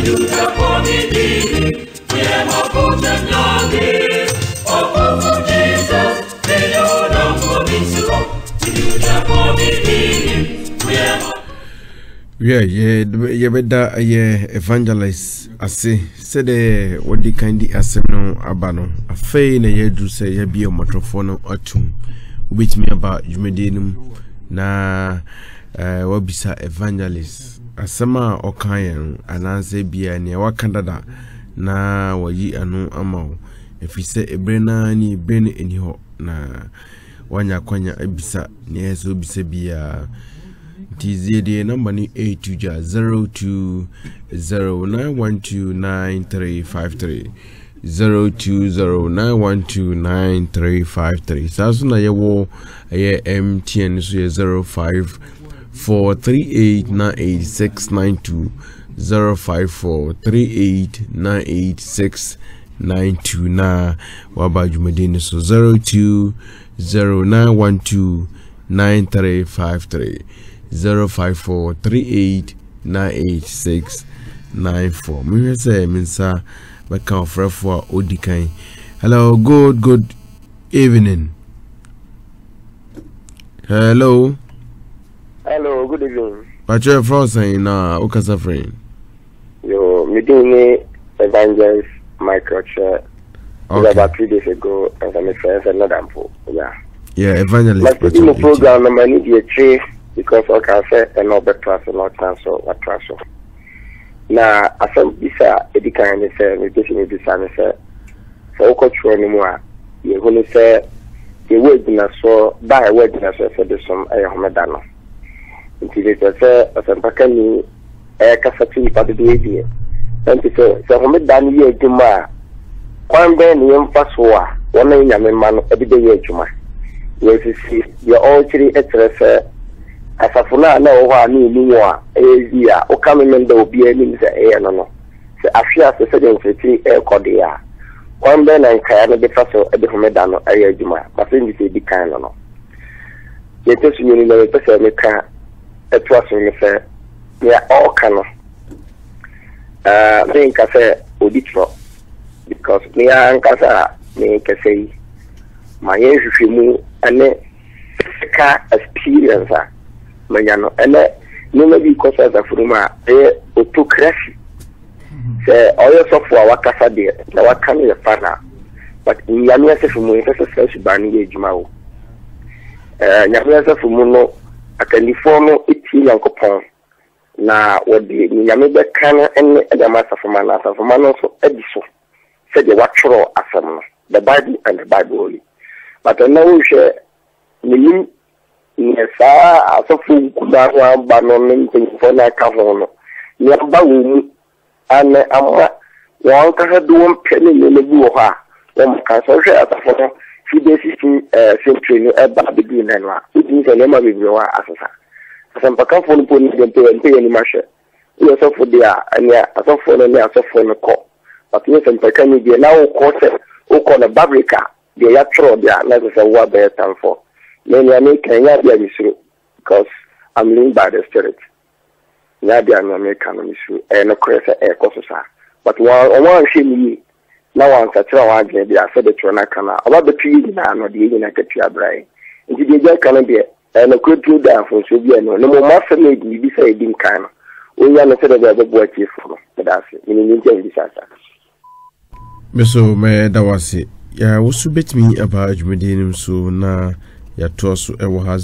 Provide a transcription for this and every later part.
Beda Evangelist Ase said what the kind of assemno abano a fay na yedu say ye be a microphone atum which me about Jumedinum na wabisa Evangelist Asama Okayan ananse bia ne wakandada na wayi anu amao if he say ebrena ni brene eni ho na wanya kwanya ebisa ne yeso bisa bia TZD number ni 0209129353 0209129353 saso na yewo MTN so ye 0543898692 0543898692 na wabajumedini so 0209129353 0543898694. Me say minsa baka ofrefo odikan. Hello, good evening. Hello, good evening. Pacho Frozen na ukasa friend. Yo, meeting Evangelist Michael Church about 3 days ago and some friends and not ample. Yeah, Evangelist. But in the program I need a tree because I can say and not better trust not transfer what transfer. Now, I think this the kind of say me this and say for culture anymore. You going to say the word na so by word na so for this some homedano. Until it say as an pakani kasati pa de die. And to say so homedano ye juma. Kwan ben ni mfaso a wona nyame ma no e de ye juma. Yes see you all three etrese asafuna na wo ha ni ni wa ezi a o kamemenda obi ani se no se afia se de nfeti kode a kwan ben na nkaya no de faso e de homeda no aye adwuma pase ndi se di kan no yetesu ni na pese me ka etwaso ni se ya o kano me nka se auditro because me anka sa me ka sei ma ye hwehwemu ane ka experience a Mayano, and no be because as a fruma, autocracy. Say, all your software, what casa there, now what can you find? But in Yamia Fumu, it's a special banning Jumao. Yamia Fumuno, I can deform it in Uncle Pong. Now, what the Yamiba can and the master for Manas of Manos Edison said the watcher as the Bible and the Bible only. But I know share yes, I saw food kudawa banon for like a hono. Yamba woo and one can do 1 penny in the buha. One can social as a photo. She basically simply a baby and it means a name of your assassin. Some Pacan phone putting them to pay any marshal. Yes, for the and yeah, as of phone and as of phone call. But yes, and Pacan be now quarter who call a babrica. The actual there, not as a word bear time for. Many are making because I'm linked by the spirit. Nadia and American issue and a crazy air courser. But one shame now I'm such a one day I said the Tronacana about the tree now, not the United Tiabrai. And the day can be and a good do down from Subiano. No more master made me be saying kind. We are not said about the boy for that's it. Meaning disaster. Meso me that was it. Yeah, what's to bet me about Jumedinum so na. Ya tosu ewo ha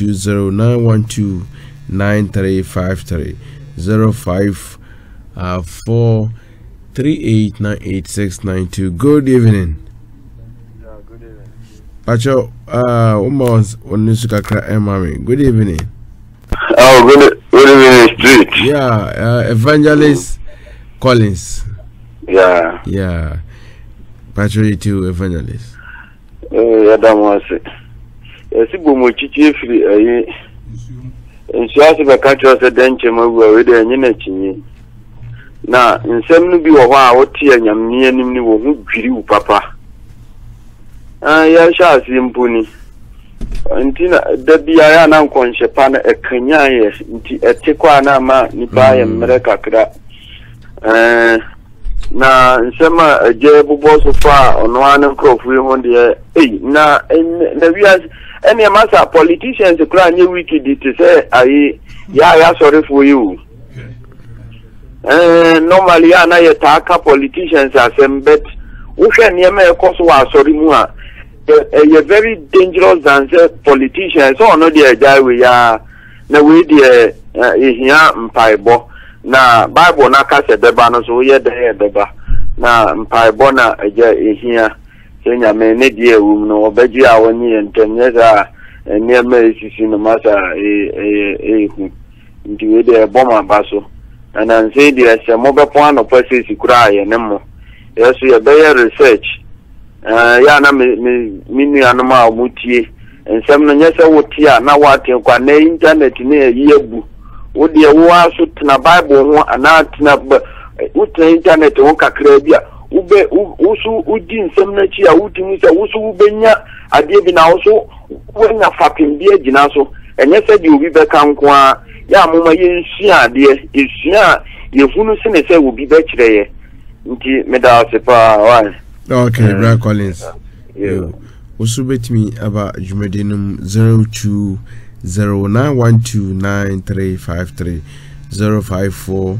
0209129353 0543898692. Good evening. Yeah, good evening. Pacho almost onisu kakra emami. Good evening. Oh, good evening, street. Yeah, Evangelist Collins. Yeah. Pacho you too, Evangelist. Yeah, that was it. Esibomo chichi free ayi insurance be country se denche magu we de nyina chinyi na nsem no bi wo ho a wote anyamni anim ni wo hu dwiri wo papa ya sha simpuni ntina da biya ya na nkonhye pa na ekanya ye nti etekwa na ma ni ba ye mmereka kra na nsema je bubo so fa ono an crofui ho de na we as any matter politicians kura nye wicked to say ayi ya sorry for you. Normally ana yetaka politicians asembet uhwe niema ekoso wa sorry mu a very dangerous than say politicians so no dey die we ya na we dey ehia mpaibo na Bible na ka se deba no so ye dey deba na mpaibo na eja ehia senya me ne die ewum no obaji a woni entenye za niema esisi no masa hu nti we dey bomba baso na nse dey se mo be pon no pese sikura ye ne mo yeso ye be research ya na mini anoma omutie ensem no nyese wotia na wate kwa na internet ne yebu wodi wo aso tena Bible ho ana tena wotra internet ho kakra bia ube usu udi nsem na chi a wutimi se usu ubenya ade bi na usu wenya fapim bia gina so enye se di obi beka nko a ya moma ye nsua ade esua ye hunu se ne se obi be kire ye nti meda sepa wa. Okay, Brad Collins. Also bet me about Jumadinum 0209129353 054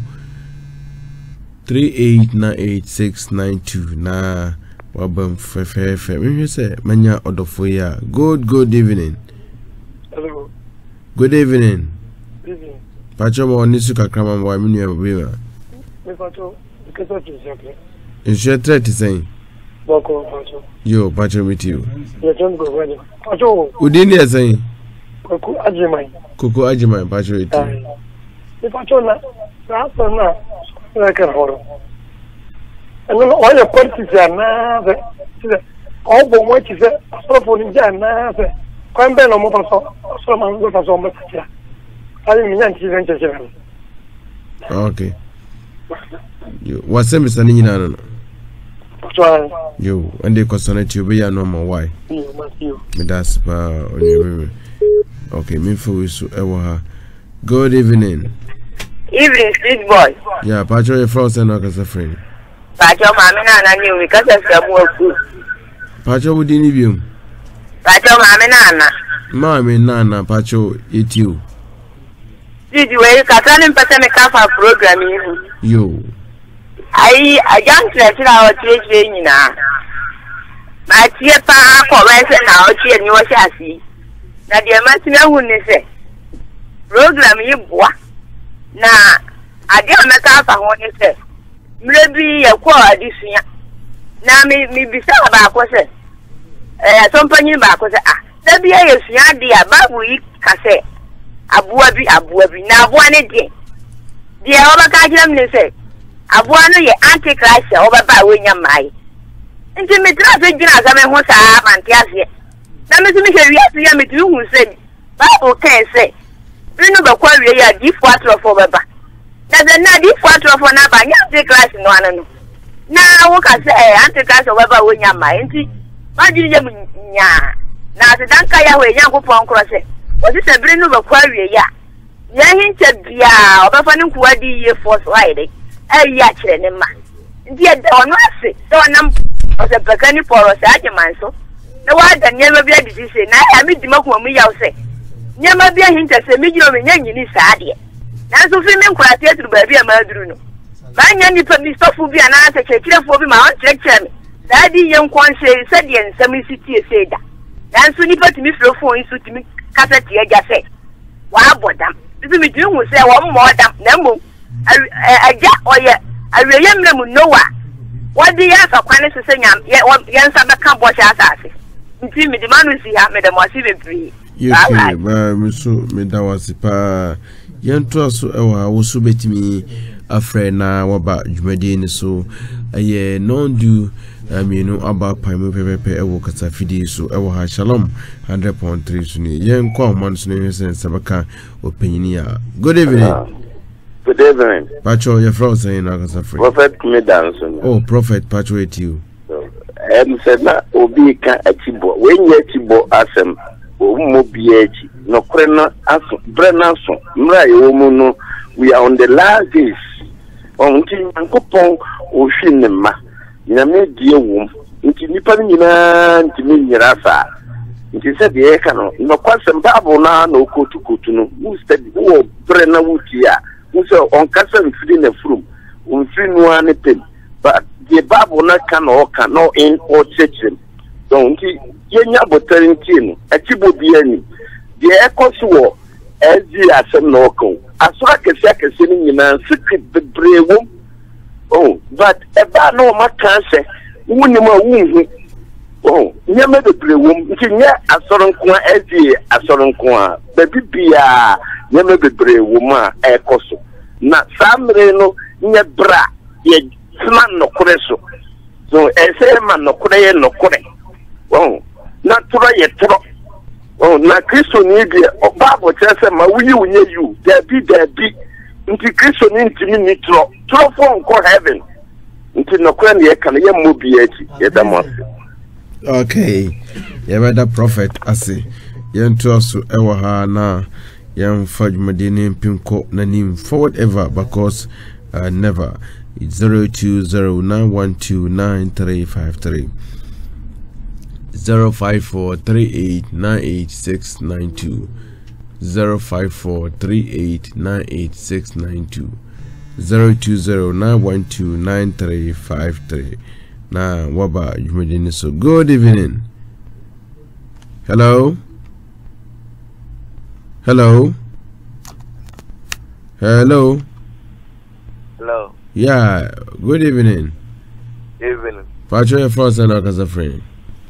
3898 na wabam fefe. Me say manya odofo ya. Good evening. Hello. Good evening. Evening. Pacho mo nisu kakrama mo aminu ya beba. Me pacho keso tizake. Is threat saying? Boko pacho. Yo, pacho with you. Ya tongo kwani. Pacho. Udini ya saying? Kuku Agyeman. Kuku Agyeman pacho with you. Me pacho na sasa na horo. Ano oya politics na ze. Obo mo chi ze sofo ni na ze. Kwambe no mo paso. So man go paso mo tia. Ali mi nyanti venche chira. Okay. Yo, what's Mr. Nina no? Yo, and they consonant you be a normal why? Me that's on your okay, me for so good evening. Evening, street boy. Yeah, Pacho your friends and not as a friend. Pacho Mamina and you because of more food. Pacho would need you. Pacho Mamina. Mammy Nana, Pacho, eat you. Did you wait Catalan Patamica programming? Yo. I don't let our teaching now. My dear pa, comments now, she and your chassis. Now, dear Martina wouldn't say. Program you boy. Now, I don't make up a one you say. Maybe a quarter this year. Now, me be some about what say. Company back was there be a young dear, but we can say. Abuabi, now one again. Dear Overcast, say. Abuano ye antichrist over by William Mai. Intimate traffic as I mean, what's up and Tiasia. Now, Mr. Michael, yes, me too, who said, Bible can say, you know the quarry, a deep water of over. There's a deep water of another antichrist in one. Now, what can say antichrist over by William Mai? What do you mean? Now, the Dankaya way, young upon crossing. Was it a brain of a quarry? Yeah. Young said, yeah, over finding quality year force riding. Actually, dear, don't say, don't was a Berekum Paul Osei Agyeman so. The word that never be a disease, and I meet the mock when we all say. Never be a hint as a medium in any sadie. Now, so female criteria to baby a murderer. My nanny put me stuff will be an answer to for my own lecture. Daddy young quan say, said the and some city said that. Now, soon you put me through phone to me, Cassette, I just said. Wow, but damn, this is me doing will say one more damn number. I get or yet, I remember no one. What do you have for quantity to say? Yet, what young summer can't watch us. Until me demand to see how Madame was even free. Yes, so me that was a pa. Young trust also bet me a friend now about Jumadine so a year non do. I mean, no about Pimo Pepe, a work at a fide so I shalom 100.3 Sunni. Young call months names and Sabaka opinion. Good evening. Good evening. Pacho, your friend saying I was afraid. Prophet me dance. Oh, Prophet, Pacho, it you. Said na obi ka achibo. When you achibo asem, mo bieji. No krena aso, brena so. Mra yomu no. We are on the last days. nti nyankopɔn ohwi ne ma nyame die wom nti nipa no nyinaa nti me nyira saa nti sɛ deɛ ɛka no nokwasɛm Bible na okotu no wo study wo brɛ na wo tia wo sɛ ɔnkasa mfiri na furum mfiri noa ne pem but the Bible na ka na ɔka no in or church so nti yenya botare nti no akibo bia ni deɛ ɛkɔso wɔ ɛdi asɛm na ɔka asora kɛse ni nyinaa secret bebree wom but eba no maka sɛ wunim a wunhu nyame bebree wom nti nyɛ asɔrenko a ɛdi asɔrenko a baabi bia nyame bebree wom a ɛkɔso na saa mmere no nyɛ bra yɛ tena nnɔkorɛ so ɛsɛ ma nnɔkorɛ yɛ nnɔkorɛ na toro yɛ toro na Kristo ni deɛ Bible kyerɛ sɛ ma wuyi wunyɛ yu dabi nti Kristo ni ntimi ni toro fo nkɔ heaven nti nnɔkorɛ ne yɛka no yɛ mmɔ bia akyi yɛda mo ase. Okay, yɛbɛda prophet ase yɛnto aso ɛwɔ ha na yɛmfa dwumadini mpinko n'anim forward ever because never. 0209129353 05438988692 05438988692 0209129353 na waba dwumadini so. Good evening. Hello. Yeah, good evening. Evening. Pacho your first and our friend.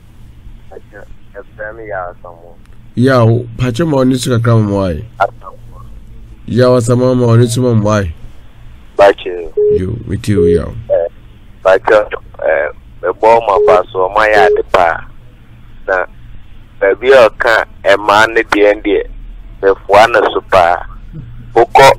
Yeah, Pacho Monisha come why? Yeah, was a mama on its mom why? Pacho. You, with you, yeah. Pacho, a bomb of us or my at the bar. Now, baby, I can't a man at the end here. The one super. Boko,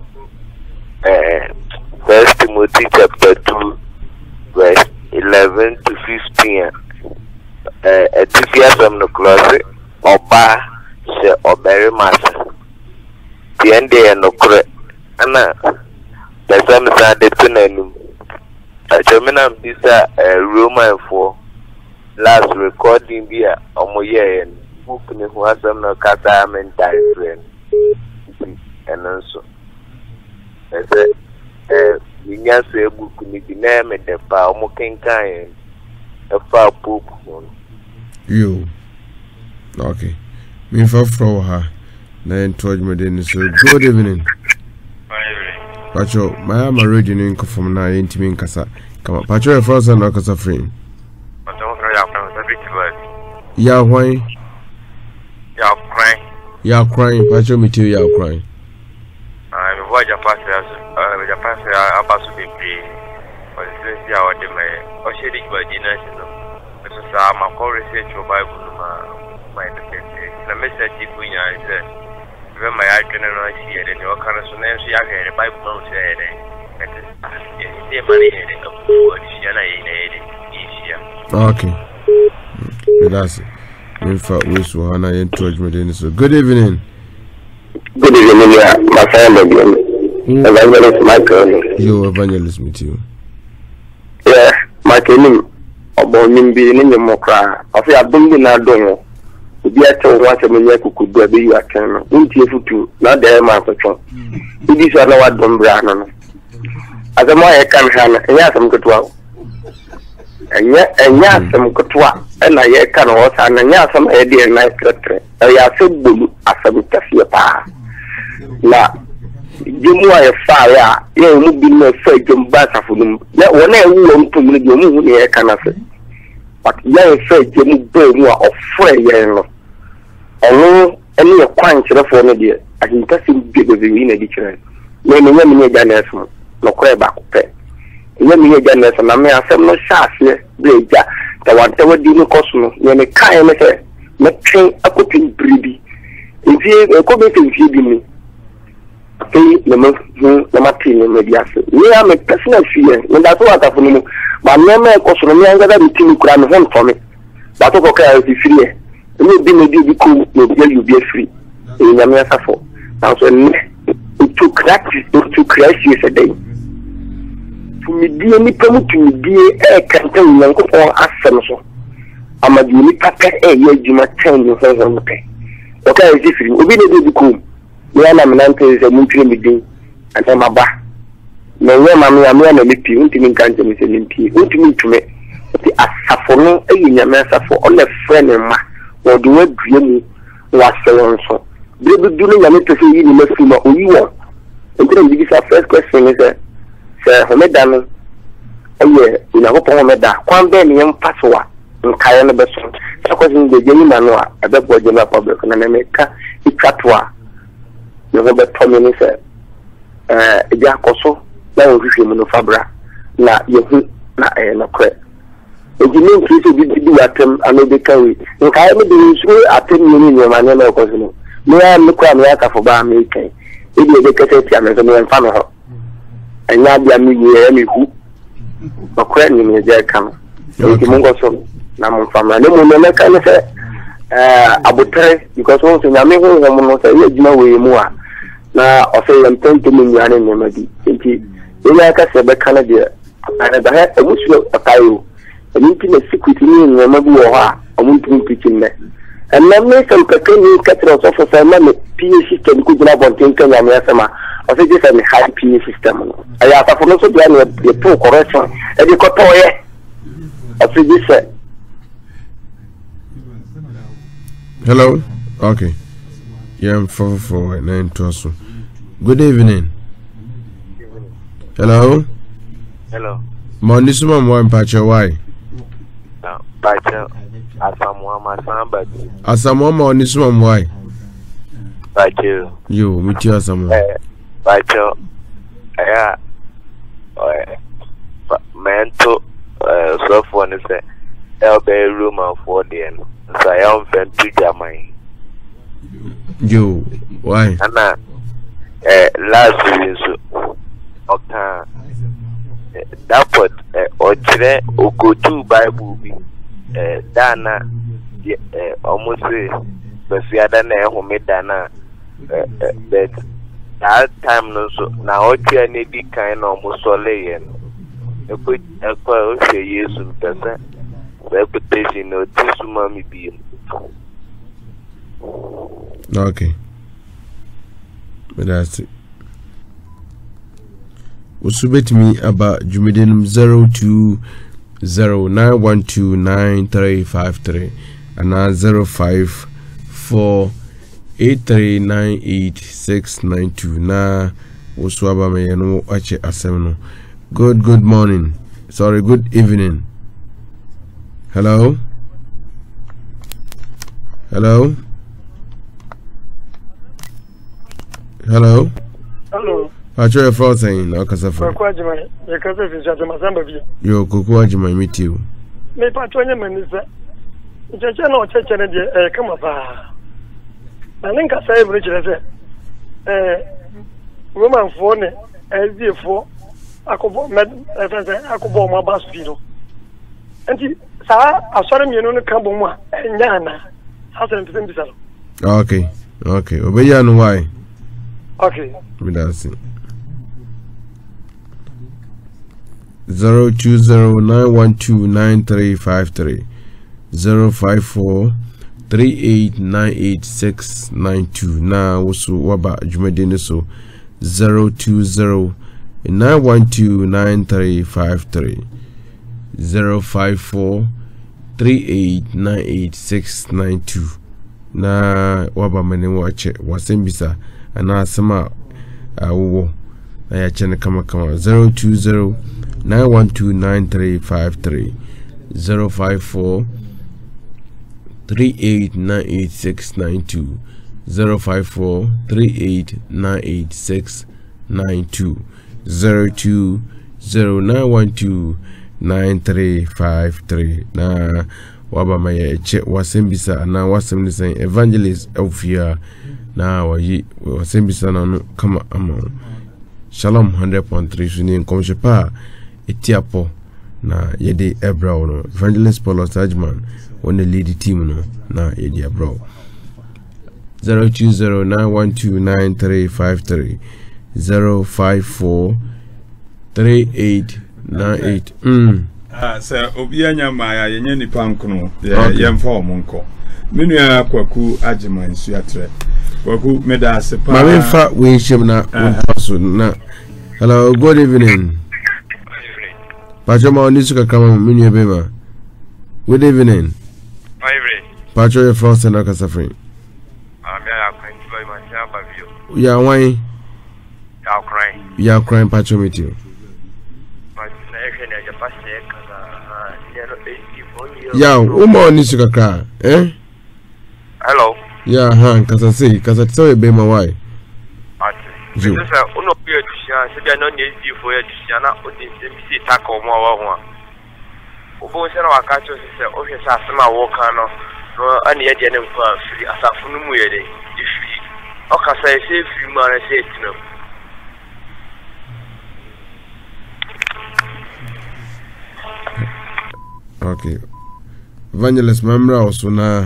1 Timothy chapter 2, verse 11 to 15. Enthusiasm no closet, Oba, se obere masa. The end no correct. Anna, the same side the tunanum. A German visa Roman for last recording via Omoye and book me who has some no kata mental friend. And also, I said, Minya say book ni dinam de pa omo kenkan e fa poop you okay me for her then told me then so good evening Pacho my am already in from na intimi nkasa come Pacho your first and nkasa friend Pacho ya from big word ya why ya crying Pacho me too ya crying Voja passes abasu bibi ozizi awade me oshedi gbadina sino so sa ma ko research o Bible ma independent na message bunya ise we ma ya twene no ahie de o kan so na enso ya hwere Bible ma o se de ite mari de ko o di na ye na okay that's in fact we so hana encouragement so good evening. Good evening, my friend Evangelist Michael. You Evangelist with you. Yeah, Michael. About Nimbi in the Mokra. I say, I don't know. Be a town once a million could be you at Canada. Into not there, my patron. It is what don't brand. As a more I can have, and yes, I'm good well. And yet, I'm good well. And I can also, and yes, some idea and nice character. I have so blue as a bit of your power. Now, you know, a fire, you will be no fake and better for them. That one I want to make you move here, can I say? But young fake, you move more of free, although any acquaintance of one idea, I can test him big with the inner dictionary. Naming them in a generation, no cry back. Let me again, and I may have some no shots here, Blaja, the one that would do no cosmo, when a kind of a train a cooking breedy. If you a cooking feeding me. The Martin media. We are a personal fear, and that's what I know. But never a cosmomy and the team crown home for me. But okay, is free. You will be maybe cool, you be free. In the Mesa for. Now, so to crack you a day. fumidie nipa mutumidie kantan Nyankopɔn asɛm so amadi nipa pɛ yɛ adwuma tan ne ho ho pɛ okay is different obi na dey come me ana me nante sɛ muntire me din anta maba na yɛ ma me na me pi untimi nkante me sɛ me pi untimi ntume ti asafo no nyame asafo ɔna frɛ ne ma wɔde wadua mu wasɛn so bebedu no nyame pɛ sɛ yi ne mafi ma oyi wɔ ntina bi sa first question is sɛ homeda no ɛyɛ Nyankopɔn homeda kwan bɛ ne yɛmfa so a nkae no bɛso sɛ kɔse de gyeni ma no a ɛbɛbɔ gyena public na me ka itwato a ne ho bɛtɔ me ne sɛ ɛgya akɔso na wɔhwehwɛ mu no fabra na yɛhu na ɛyɛ no korɛ ejimi nkiri bi watem anobeka we nkae me de nsu atem ni nyoma ne na ɔkɔso no me ya me kwa me aka fo ba me kan ebi ebeka tete ame so me mfa no ho anya bia me ye me hu bakwa ni me je ka no enti mo ngoso na mo mfa ma ne mo me ka ne se abotre because won so nyame ho ho no se ye juma we mu a na o se yam tento me nyane ne ma di enti ina ka se be kana de ana da ha emusu akayo enti na security ni nyama bi wo ha amuntu pitchin me and na me some kakani katro so for say ma me PA system ko jina bonten kan nyame asema o se je say me high PA system no aya ta for no so dia no e pro correction e di ko toye o se je say hello okay yeah 449 toso good evening hello morning suma mo mpache why Pacha Asamoah oni suma mwai. Pacha Yo, miti Asamoah. Pacha mento so for ne say elbe room for the end. So I am fan to Jamai. Yo, why? Ana last week so okay. That put ochire okotu Bible bi dana almost besiada na ehomeda na but that time no so na ochire ne di kan na almost ole no ekwa o se Yesu mpese reputation no tisuma mi bi. Okay, but that's it. Usubet me about Jumidin 0209129353 and 0548398692 na uswaba me no ache asemno. Good morning. Sorry, good evening. Hello. Acho efro saying na kasafo. Kwa Agyeman, ye kasa fi jate masamba bi. Yo Koko Agyeman meet you. Me patro nya manisa. Ncheche na ocheche ne de kama ba. Na ninka sai bro chere se woman fo ne ezifo akobo med efese akobo mo ba spiro. Enti sa asore mienu no kan bo mu a nya na. Hasa mpese mbisalo. Okay. Obeya no why? Okay. That's it. 0209129353 0543898692 na wosu waba jumedene so 0209129353 0543898692 na waba mene wache wasembisa ana asema awo na ya chene kama 0209129353 0543898692 0543898692 0209129353 na waba maya che wasembisa na wasemnisa Evangelist Ofia na wayi wasembisa na no kama ama Shalom 100.3 suni nkomshepa etiapo na yede ebra no Evangelist Paul Osei Agyeman on the lead team no na yede ebra 0209129353 0543898692 98 sir obianya maya yenye nipa nkono yemfa omonko menu ya kwaku Agyeman suatre kwaku meda sepa mamfa we shim na unpaso na hello good evening Pachoma onisuka kama menu ebema good evening Pacho your first and akasafrin ya why ya crying Pacho meet you ya umo onisuka ka Hello. Yeah, kasa tso ebema why Ju sasa uno pia tisha sibia no ni for ya tisha na odinse misi taka omo wa ho obo se na wakacho se o hwe sa asema wo kan no ani ye de ne mfa firi asafu no mu ye de ifiri o kasa e se firi mu ara se tino okay Evangelist Mamra also na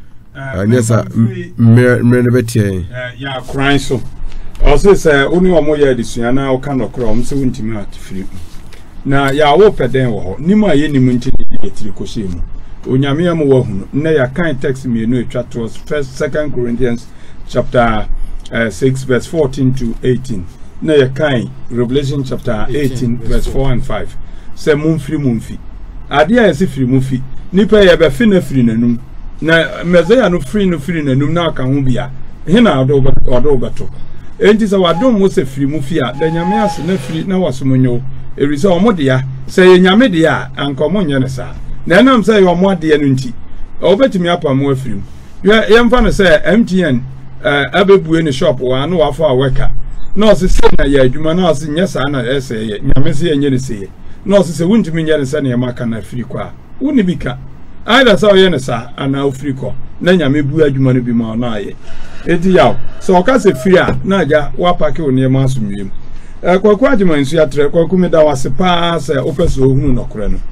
anyesa mmere betie ya crying so also say oni omo ya disua na o ka no kro om se wontimi atfiri na ya wo peden wo ho nimu aye nimu ntini yetiri ko she mu onyame am wo hunu na ya kan text me no etwa to 2 Corinthians chapter 6 verse 14 to 18 na ya kan Revelation chapter 18 verse 4 and 5 say mumfi ade ya se firi mumfi nipa ya be fi na firi nanum na Messiah no firi nanum na aka ho bia he na odo beto enti se wadom mo se firi mu fi a da nyame ase na firi na wasomonyo erisa omode ya se ye nyame de ya ankomo nye ne sa na enam se ye omode ya no nti obetimi apa mo afiri mu ye mfa no se MTN abebue ne shop wa no wafo aweka na se se na ya adwuma na se nye sa na ese ye nyame se ye nye ne se ye na se wuntimi nye ne se na ye maka na afiri kwa woni bika aida sa ye ne sa ana ofiri ko na nyame bu adwuma no bi ma na aye eti yaw so oka se firi a na ja wa pake oni ma asumwem kwaku Agyeman su atre kwaku me da wase pa se opeso ohunu nokore no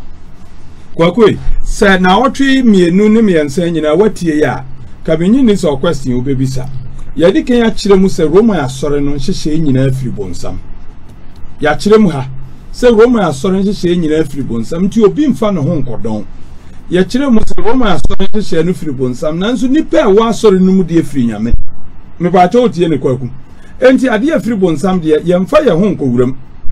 kwaku se na otwe mienu ne miensa nyina watie ya kabenyi ni so question obebisa ya dike ya kire mu se Roma ya sore no hyehye nyina afiri bonsam ya kire mu ha se Roma ya sore hyehye nyina afiri bonsam ti obi mfa no ho nkodon ya kire mu se Roma ya sore hyehye no afiri bonsam nanso nipa wa sore no mu de afiri nyame me ba cha otie ne kwaku enti ade afiri bonsam de ye mfa ye ho nkowuram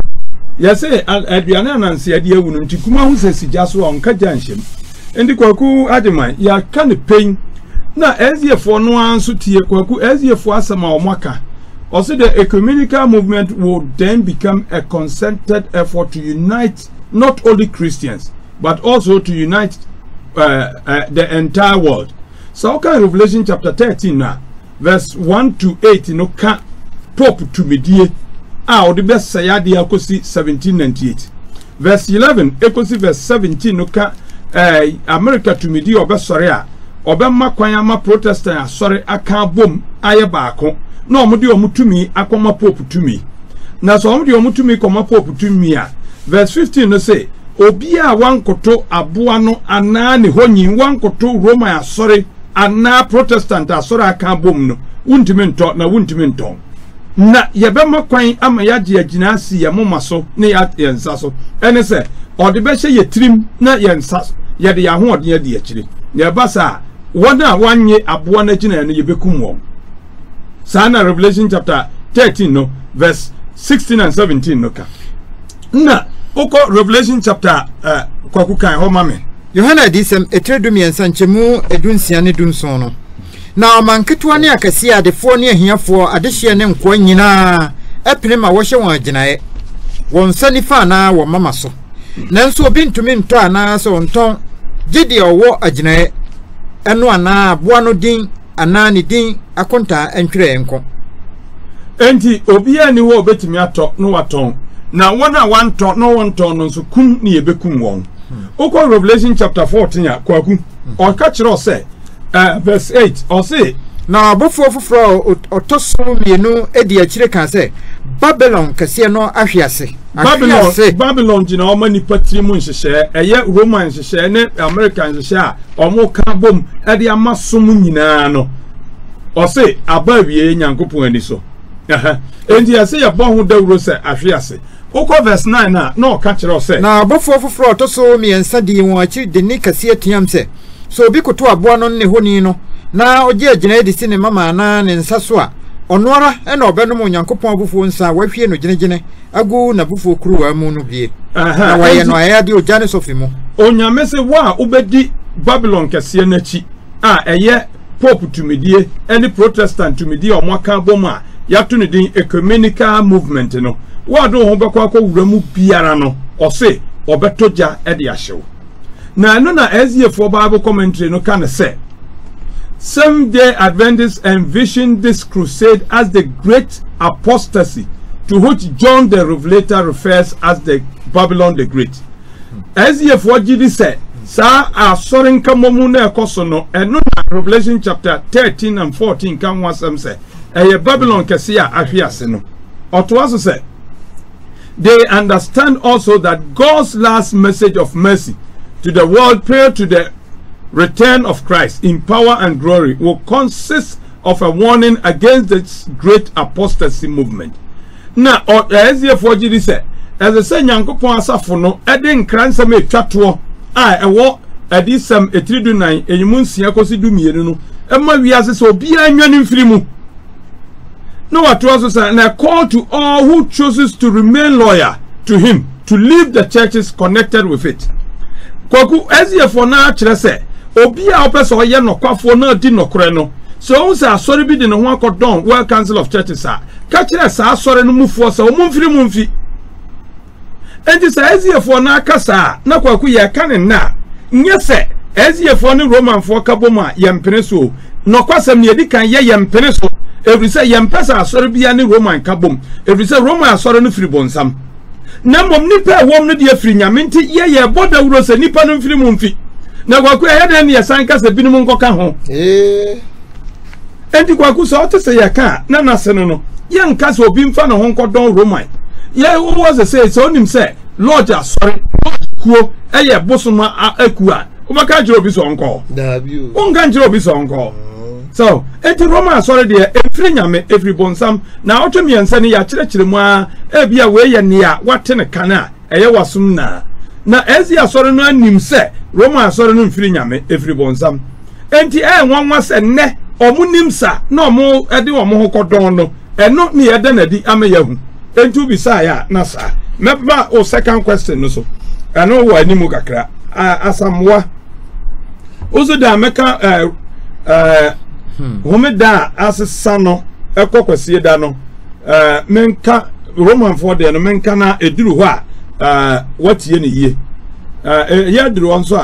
ye se aduane ananse ade awunu nti kuma ho se sigya so onka gyanhyem enti kwaku Agyeman ya ka ne pen na eziefo no anso tie kwaku eziefo asema omaka also the ecumenical movement will then become a concerted effort to unite not only Christians but also to unite the entire world. So okay, Revelation chapter 13 now verse 1 to 8 no ka Pope to medie or the best sayadi akosi 1798 verse 11 ekosi verse 17 no ka America to medie obesore a obemma kwan ama Protestant asore aka bom aye baako na omudi omutumi akoma Pope tumi na so omudi omutumi koma Pope tumi a verse 15 no say obi a wankoto aboa no ana ne honyin wankoto Roma asore ana Protestant asore aka bom no wuntimi nto na wuntimi nto na yebema kwan ama yaje agina si ya moma so ne ya yensa so ene se ode be hye yetrim na yensa ye de ya ho ode ye de yakire ye basa wona wanye aboa na gina no yebekum won sana Revelation chapter 13 no verse 16 and 17 no ka na oko Revelation chapter kwaku kan ho mame Yohana disem etredum yensa nchemu edunsia ne dunson no na manketwa ne akase adefo ne ahiafo adehye ne nko nyina epene ma wo hye won aginae won sanifa na wo mama so nanso obi ntumi nto ana so nton gidi owo aginae eno ana aboa no din ana ne din akonta entwere enko enti obi ani wo obetimi ato no waton na wona wanto no wonton no so kum ne yebekum won oko Revelation chapter 14 ya kwaku o ka kire say verse 8 or say na abofo foforo otoso mienu edi akire kan say Babylon kase no ahwiase Babylon jina o mani patri mu nhyehyɛ eye Roman nhyehyɛ ne American nhyehyɛ a omo ka bom edi amasom nyina no o say abawie nyankopon ani so endi ase ya bo ho dawuro say ahwiase Oko verse 9 na no catch it say. Na bofo foforo to so mi ensa di won achi de ni kase atuam se. So obi koto aboa no ne honi no na oje agina edi si ne mama na ne nsa so a onora e na obenom onyankopon abufo nsa wahwie no gine agu na bufo kuruwa mu no bie. Na waye no aya de ojane sofi mu. Onyame se wa ubedi Babylon kase na chi a eye Pope tumidie any Protestant tumidie omwaka boma yatu ne din ecumenical movement no wa do ho bekwa kwa wuramu biara no ose obetoja e de ahyew na no na SDF Bible commentary no can say Seventh-day Adventists envision this crusade as the great apostasy to which John the Revelator refers as the Babylon the Great. SDF wajidi say sa asorin kamomu na ekoso no eno na Revelation chapter 13 and 14 kan wasam say Babylon kese a ahwiase no otoaso say they understand also that God's last message of mercy to the world prior to the return of Christ in power and glory will consist of a warning against this great apostasy movement. Now, as the forgery said, as I say, Yankopon asafo no eden kransam etwato a ewo adisam etridunai enyumunsia kosi dumienu no ema wiase so bia anwane mfiri mu. No, what was a call to all who chooses to remain loyal to him to leave the churches connected with it. Kwaku ezie for na kire se obi a opeso ye nokwafo na di nokore no so unsa asori bi de ne ho akodon World Council of Churches a ka kire sa asori no mufo sa omumfiri mumfi enti sa ezie for na akasa na kwaku ye ka ne na nye se ezie for ne Roman for kaboma ye mpene so nokwasam ne edi kan ye mpene so every say yempesa asori bia ne Roman kabom every say Roman asori no firi bonsam na mom nipa wom no de afiri nyame nti ye boda wuro se nipa no mfiri mu mfi na kwaku ehede ne yesan ka se binum nkoka ho enti kwaku so ote se ye ka na nase no ye nka se obi mfa no ho nkodon Roman ye was say so onim se Lord asori kuo eye bosoma akua umaka jiro bi so nko da bi o nka jiro bi so nko. So, eti Roma asore de efiri nyame efiri bonsam na otwemi ensa ne ya kirekire mu a ebia we ye ne a wate ne kana eye wasum na ezi asore no anim se Roma asore no mfiri nyame efiri bonsam enti nwanwa se ne omunim sa na omu ede omu ho kodon no eno ne ye de na di ameyahu enti ubi sa ya na sa meba o second question no so eno wo animu kakra asamwa ozo da meka Homeda asesa no ekokwese da no menka Roman for de no menka na eduru ho a watie ne yie ya duru onso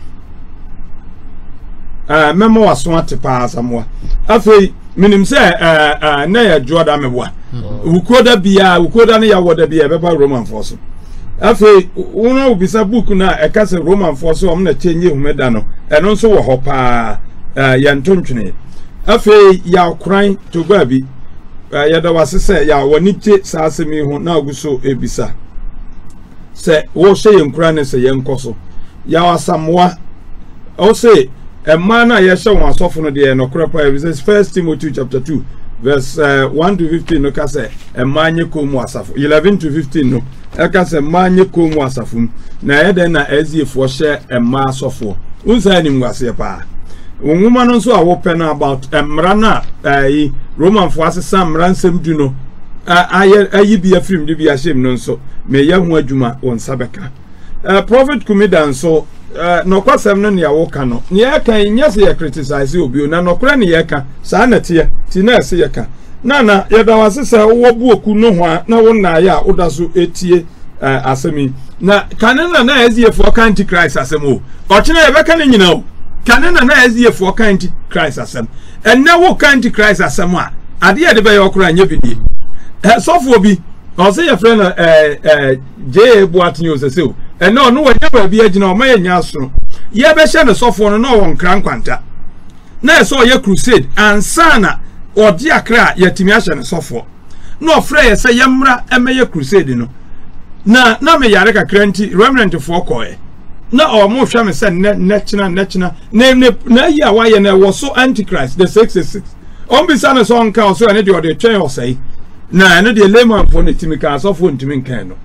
a memo waso atepa asamwa afei minim se na ya joda meboa ukoda bia ukoda ne ya woda bia beba Roman for so afei wona obisa book na ekase Roman for so omna chenye Homeda no eno nso wo ho pa ya ntontwene afei ya kran to babi ya da wasese ya wonite saasemi ho na aguso ebisa se wo hye yenkura ne se yenkoso ya wasamwa o se emma na ye hye won asofo no de no kora pa ebisa 1 Timothy chapter 2 verse 1 to 15 no ka se emma nye komu asafo 11 to 15 no e ka se emma nye komu asafo na ye de na eziefo hye emma asofo unsa ni ngwase pa Woman also a open about Mrana Roman for some ransom do no I be a film to be ashamed no so may young Wajuma on Sabeka Prophet Kumidan so no kwasam no ya wokano nya kan nyase ya criticize obi na no kra ne yeka sanate tina se yeka nana yeda wasese wo buoku no ho na wo na ya odaso etie asemi na kanena na eziefo kan antichrist asemo o kine yebeka ne nyina o kanena na eziefo kan antichrist asem enne wo kan antichrist asem a ade ya de be yokura nya bidie sofo obi o se ye friend je buatin o sese o ene ono wanya ba bia gina o maye nya so ye be hye ne sofo no no won kran kwanta na eso ye crusade ansana odi akra yatimi ahye ne sofo no ofre ye se ye mra emeye crusade no na me yare kakra nti remnant for koe na o mo hwa me se nechina na yi awaye na wo so antichrist the 666 on bi sana so nka so ene de o de twen o sei na ene de lemon for ne timi ka sofo ntimi nkan no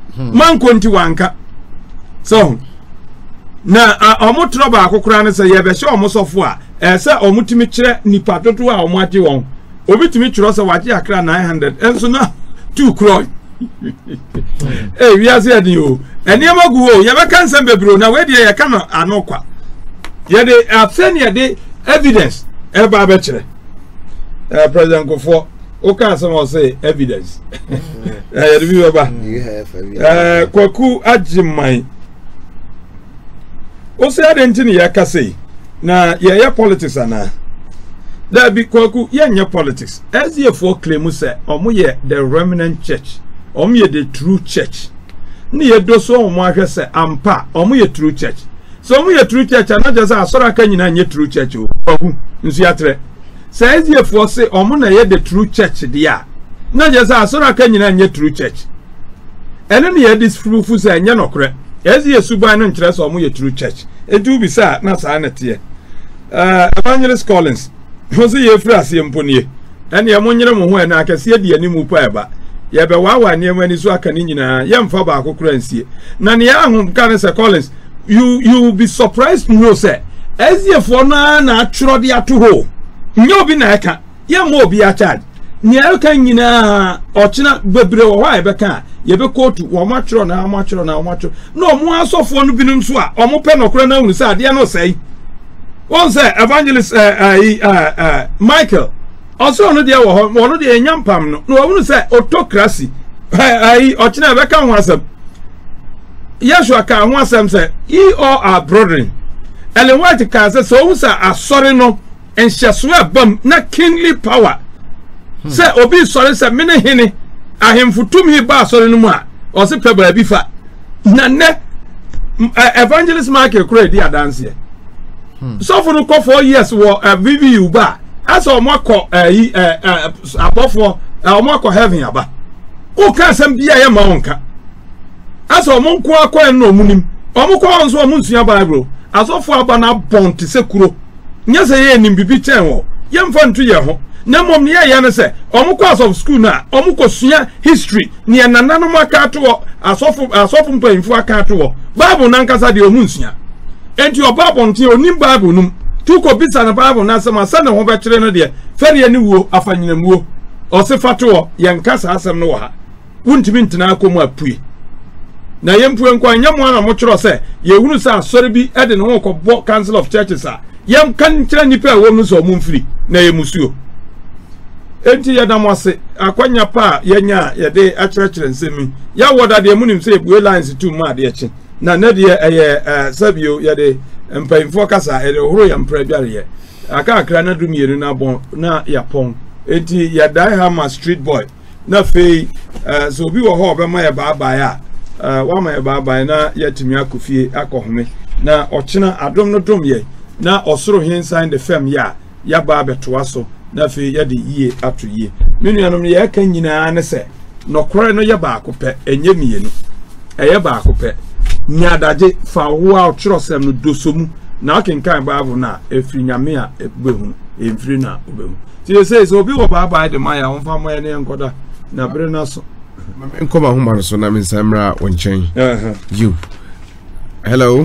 man konti wanka so na omotro ba akokora ne se ye be hye omosofo a se omutimi kire nipa dodo a omate won obitimi kiro se waje akra 900 enso na 2 crore we are saying you eni amagu o ye be kan sem bebro na we de ye kan anokwa ye de afse ne de evidence e ba be kire president Kofo o ka some say evidence you have evidence Kwaku Agyeman o say adentini ya ka say na ye politics ana that be Kwaku ye politics as ye for claim say omo ye the Remnant church omo ye the true church ni ye do so omo ahwe say ampa omo ye true church so omo ye true church ana just asora ka nyina nye true church o Kwaku nsu ya tre says ye for say omo na ye the true church dia na just asora ka nyina nye true church ene ne ye this proof say nye nokre as ye suban no nkyere so omo ye true church edu bi sa na sa na te Evangelist Collins ho say ye fra se mponie ene ye monyere mo ho na akase de animu pa eba ye be wa ne mani so aka ni nyina ye mfa ba akokora nsie na ne ahom ka ne say Collins you be surprised to know say as ye for na atworo de ato ho nye obi na eka ye mo obi a charge ne aka nyina ochina bebre wo ha ebe ka ye be kotu wo ma atworo na ma atworo na ma atworo no mo asofo no binum so a omo pe nokora na hunu say ade no say won say Evangelist Michael also no de wo no de enyampam no no hunu say autocracy ochina ebe ka ho asem Yeshua ka ho asem say ye all are brethren ele what ka say so hu say asori no enhyeso abam na kingly power say obi sori say mene hene ahemfutum hi ba asori no mu a o se pe ba bi fa na ne Evangelist Michael kura di adanse so for no 4 years wo VVU ba asa o makọ abofo o makọ heaven aba o ka sam bia ye ma wonka asa o monko akọ en no munim o mokọ onso o munsua bible asofo aba na bonte se kuro nya se ye nim bibi chen wo ye mfa ntu ye ho na mom ne ye ne se o mokọ as of school na o mokọ sua history ne nanano maka to asofo mpanfo aka to bible na nkasa de o munsua enti oba nti onim bible num tuko bisa na bible na asem asa na ho be kire no de fere ne wuo afanyinamuo o se fato ye nkasa asem no ha wuntimi ntina akomu apue na yempu enko anyamo na mo kire se ye hunu sa asori bi ede ne ho kobbo council of churches a yem kan kire nipa wo mu so mu mfiri na ye musuo enti ya damo ase akwanya pa yenya ye de akire nsemi ya woda de munim se ebue lines tu ma de echi na ne de sabio ye de mpainfo kasa ele horo ya mpra biare ye aka akra na dum yenu na bon na yapon enti ya dai hama street boy na fei so bi wo ho be ma ye baba ya wa ma ye baba na yatimi akofie akohome na ochina adom no dom ye na osoro hinsan de fam ya ba betoa so na fei ya de yie ato yie menu anom ye ka nyina ne se nokore no ye ba akopɛ enye mienu eye ba akopɛ nyadaje fa wo a trosem no dosomu na akenkan bible na efiri nyame a ebehu efiri na obehu ti say so obi wo baba de maya won fa moye ne enkoda na bere na so nkoma ho ma so na mensamra wonchen you hello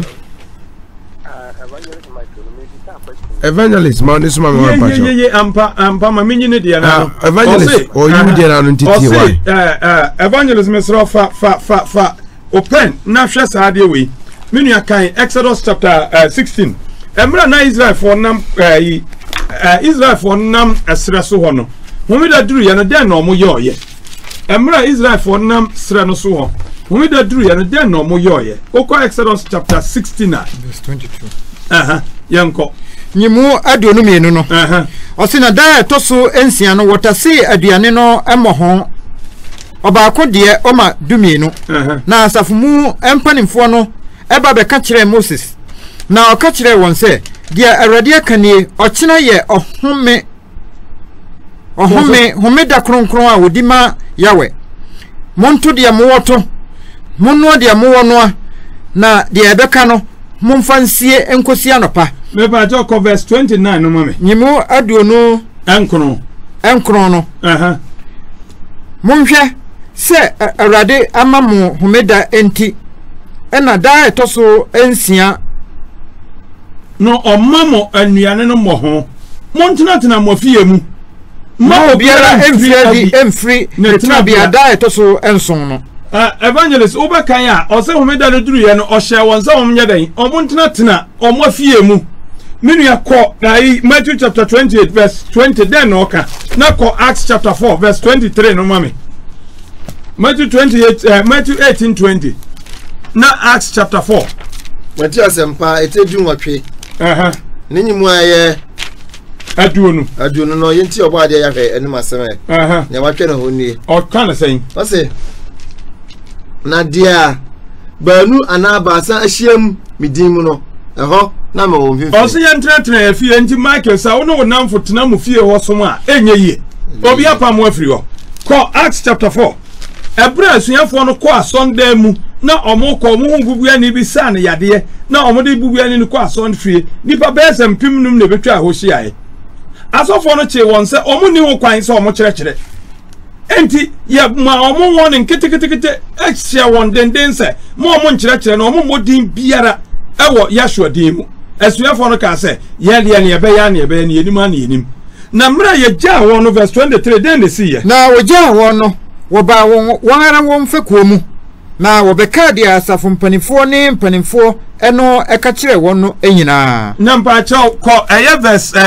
Evangelist ma this man one patch ye ampa ma menyi ne de na Evangelist o you de na no titi why Evangelist mesro fa open na hwe saade we menu akan Exodus chapter 16 emra na Israel for nam Israel for nam asra so ho no homi da duru ye no den no mo ye oye emra Israel for nam sra no so ho homi da duru ye no den no mo ye oye okọ Exodus chapter 16 verse 22 yanko nyimu aduonu mienu no osina da etoso ensia no wotase aduane no emoho obaako de oma dumienu na asafumu empanimfo no eba be ka kire Moses na o ka kire won se de Awurade akanie ochina ye ohome da kronkron a wodima yawe monto de mowoto monno de mowono na de ebeka no momfansie enkosi anopa me ba jo verse 29 no mame nyimu aduonu enkron no monhwe se awrade amamu homeda enti ena da etoso ensia no omamo anuane no mo ho montenatena mo fie mu ma obiara emfri netena bia da etoso enson no evangelist obekan a ose homeda no duru ye no ohye won se omnye den omontenatena omo fie mu menu yakọ Matthew chapter 28 verse 20 then oka na ko Acts chapter 4 verse 23 no mame Matthew 18:20 na Acts chapter 4 Matthew asempa etedu nwatwe ninyimu aye aduonu no yenti obo ade ya hwe enim aseme ne watwe na honni o kan sen o se na dia banu anabasa ahyiam midim no eho na ma wo mfifi o se yentratra ya fie enti Michael sa wono wonamfo tena mu fie ho som a enye yie obi apam afiri ho ko Acts chapter 4 ebra asuafo no ko asonda mu na omoko mu bubu ani bi sa ne yade na omode bubu ani ne ko asonda fie nipa besem pim num ne betwa ahohia ye asofo no che won se omuni ho kwan se omo kyerɛkyerɛ enti ye ma omo won nketekete ehia won denden se mo omo nkyerɛkyerɛ na omo modin biara ewo Yahshua din mu asuafo no ka se ye de ne ebe ya ne ebe ne enim ana enim na mra ye gya won no verse 23 den de see ye na wo gya won no wo ba won ara won fekuo mu na wo beka dia asafo mpanifo ne mpanifo eno eka kire won no enyina na mpa chaw ko eye verse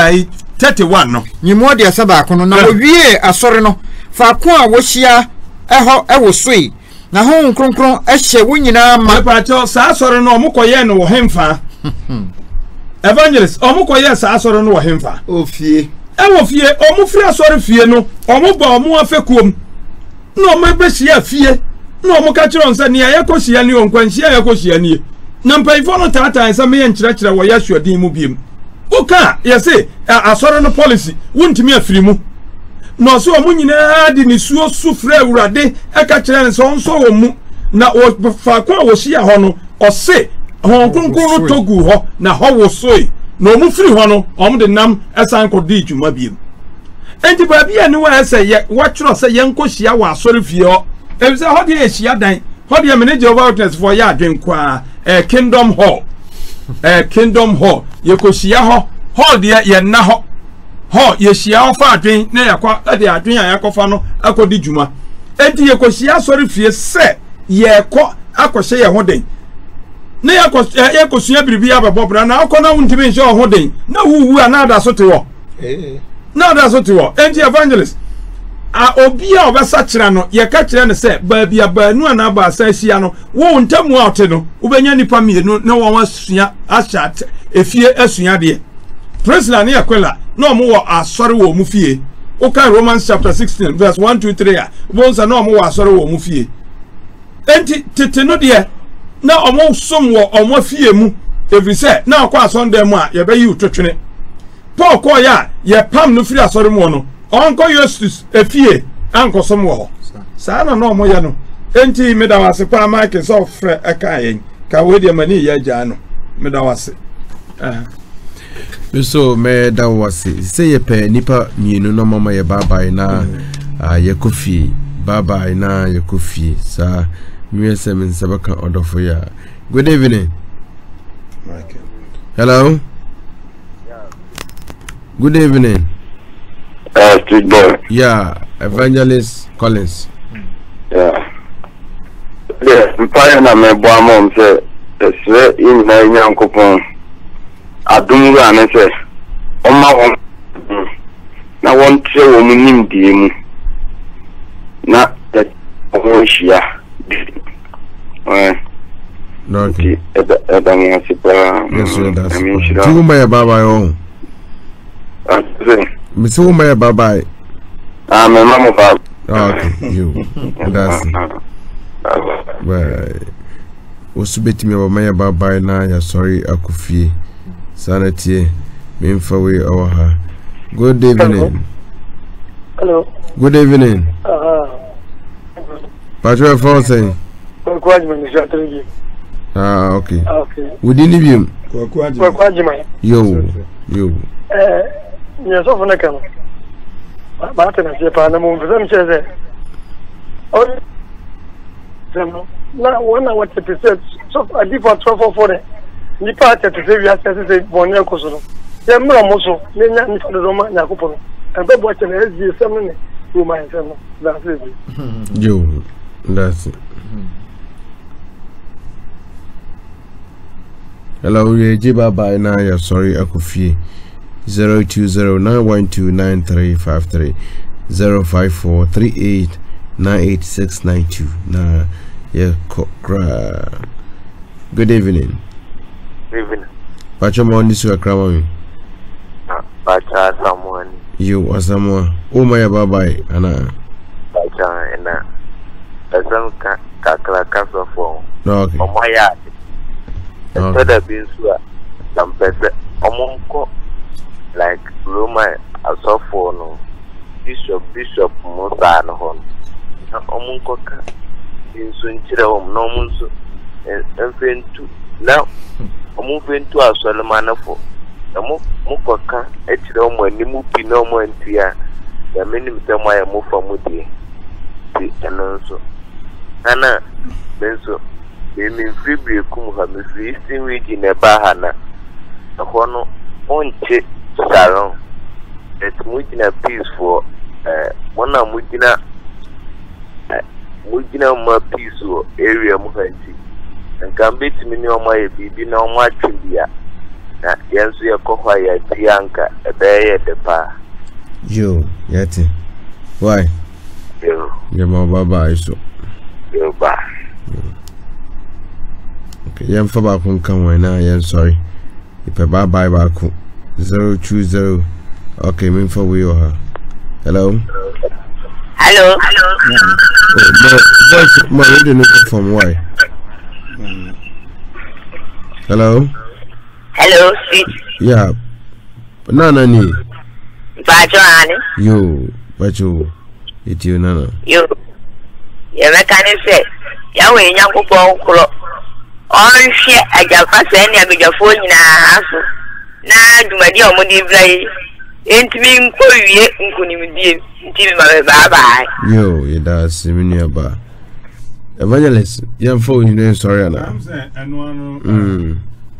31 no nyimo dia saba kono na wo wie asore no fa ko a wo hia eho ewo soi na ho nkronkron ehye wo nyina ma mpa chaw sa asore no omokoye no wo hemfa evangelist omokoye sa asore no wo hemfa ofie ewo fie omofri asore fie no omogba omo afekuom no omebehia fie no omoka kire onsa ne ayakohia ne onkwanhia ayakohia ne na mpaifo no tata nsa me nkyerɛkyerɛ wo Yahshua din mu biem oka yese asore no policy wontimi afiri mu no so omunyina di ne suo sufre awurade eka kyerɛ ne so onso wo mu na wo fa kwa wo hia ho no ose hon kronkron togu ho na ho wo soi na omufiri ho no omde nam esan ko di dwuma biem enti ba bia ne wa ese ye watwro se ye nkohia wa asore fie ho ebise ho de ehia dan ho de manage over witness for ya adwen kwa Kingdom Hall Kingdom Hall ye kohia ho hall de ye na ho hall ye hia ho fa adwen na yakwa de adwen a yakofa no akodi dwuma enti ye kohia asore fie se ye ko akohye ye ho den na ye kosua biribi ababobra na akona wuntimi nche ho den na wuwu anada so te wo na da so te wo enti evangelist obi a obesa kira no ye ka kire ne se baabi abanu ana ba asa hia no wo ntamu ote no ubenya nipa mienu na wo asua achat efie asua de president ne yakwela na omo wo asore wo mu fie o ka Romans chapter 16 verse 1 2 3 a bonsa na omo wo asore wo mu fie enti tete no de na omo som wo omo fie mu evise na akwa asonda mu a ye be yi utwetwene Paul ko ya ye pam no firi asore mu no onko Justus efie ankosom wo saa na no omo ya no enti medawase pa Mike so frɛ aka yen ka we de mani ya gya no medawase so medawase se ye pe nipa mienu no mama ye baba na ye kofi baba na ye kofi sa miese min sabaka odofo ya. Good evening. Mike. Hello. Good evening. Street boy. Yeah, Evangelist Collins. Yeah. Yeah, mpaya na mebo amom se se in na nyankopon adum ga ne se oma won na won tre wo mu nim die mu na te wo hia no okay eda mo se pa Tuma ya baba yo Misu my baba. My mama baba. Okay, you. That's well. Usubeti me my baba na ya sorry akufi. Sanity me we our her. Good evening. Hello. Good evening. Patrick Fonse. Okay. Okay. We didn't even. Yo. Yes, of na kan. Ba ta na se pa na mo vem che ze. Now, when I was to say, so I did for 12 for it. You parted to say, yes, I say, Bonia Cosono. There are also many for the Roman Yacopo. And then watching the ceremony, who might say, that's it. You, that's it. Hello, Jiba by now, sorry, Akufi 0209129353 05438988692. Nah, yeah, good evening. Evening. Pacha mo ndi suka krama mi. Pacha someone. You or someone. Oh my bye ana. Pacha ena. Esan kakla kaso for. No okay. Omaya. Instead being sure some person omonko like Roma asofo no. Bishop Musa no hon. Omonko ka. Inso nchire hom no munso. Enfentu. Now moving to our Solomon for the Mukoka, Etrom when you move in no more into ya, the minimum time I move from Moody. The announcer Anna Benso, they mean free Berekum-Ghana, free Eastern region, a Bahana, a Hono on Chit Salon. It's Mujina peace for one of Mujina more peaceful area Muhanti. And can be to me no my baby no more trivia. That yes, we are Kohaya Tianka, a bear at the bar. You, Yeti. Why? You, your mama bye so. You bar. Okay, young Faba can come when I am sorry. If a bye bye back 020. Okay, mean for we or her. Hello? Hello? Oh, voice, my radio from why? Hello? Hello, sweet. Yeah. Nana ni. Bajoani. You, Bajo. It's you, Nana. You. You mechanic say, Yahweh, young people. On share a Jaffa send you with your phone in a house. Now, do my dear Moody Blay. Ain't being for you, until my bye. Yo, it does, Siminia Bar. Evangelist, young folk, you know, sorry, Anna. And one,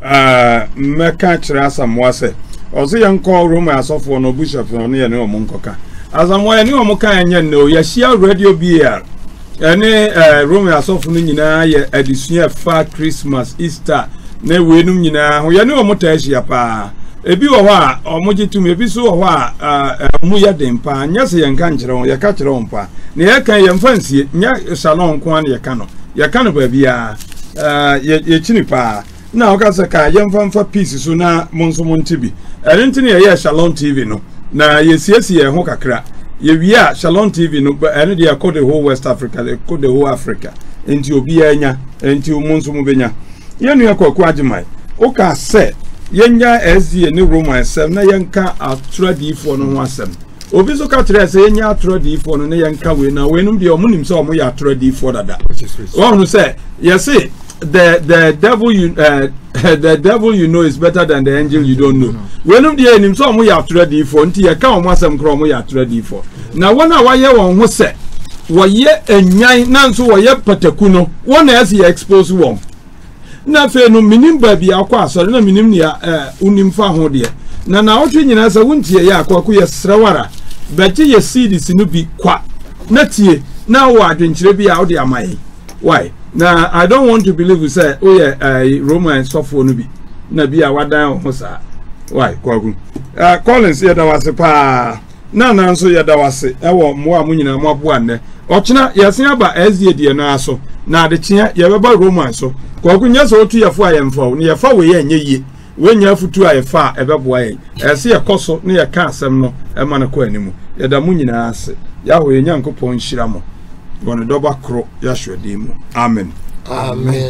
Mecca Chirasam was it. Also, young call room as of one of Bishop on near no Moncoca. As I'm wearing no Moka and Yano, Yashia radio beer. Any room as of Nina, Edition Far Christmas, Easter, ne Winum Nina, who you know Motasia pa. Ebi wa omoji tu me bi so wa mu ya dempa nya se yan kan kire ya ka kire on pa ne ya kan yan fansie nya salon ko an ya kano ba bia ye chini pa na o ka se ka yan fanfa piece so na monso montibi enti ne ya Shalom TV no na ye siesie ye ho kakra ye wia Shalom TV no ene de ya the whole West Africa the whole Africa enti obi anya enti monso mu benya ye nu akwaku Agyeman o ka se yenya SDA ni Roman 7 na yenka atradi fo no ho asem obi so ka kire se yenya atradi fo no na yenka we na we num de omunim se omo ya atradi fo dada one who say yes the devil the devil you know is better than the angel you don't know we num de enim se omo ya atradi fo nti ye ka omo asem kro omo ya atradi fo na wona waye won ho se woye enyan na nso woye pataku no wona ase expose won na fe no minim ba bia akwa asore na minim ne unim fa ho de na otwe nyina sa wuntie ya akwa ko ye srawara bache ye seeds no bi kwa na tie na wo adwenkyere bi a wo de amaye why na I don't want to believe you say oh yeah Roman sofo no bi na bi a wadan ho sa why kwagu Collins ye da wase pa na nso ye da wase ewo mo a munyina mo aboa ne ochina yesen aba ezie die na aso na adechia ye beba Roman so kwagu nya so otu yefo ayemfa ne yefa we ye anye yie we nya futu ayefa ebeboa ye ese ye koso ne ye ka asem no e ma ne ko animu ye da munyina ase ya ho ye nyankopon hyira mo wona doba kro ya hwede mu amen amen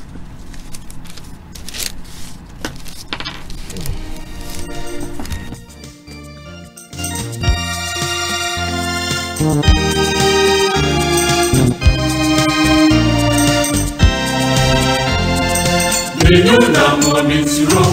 Minuna momisro,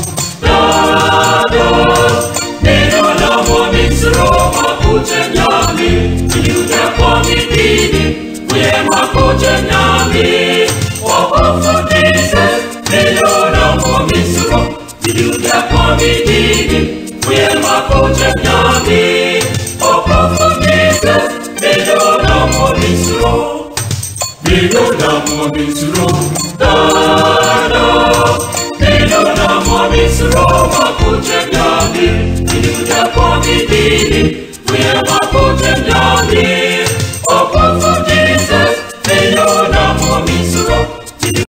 minuna momisro, mapuche nyami, yuda kwa midini, we makoje nyami wakufundise niliona mumisuro niliuja kwa bidii we makoje nyami wakufundise niliona mumisuro dada niliona mumisuro makoje nyami niliuja kwa bidii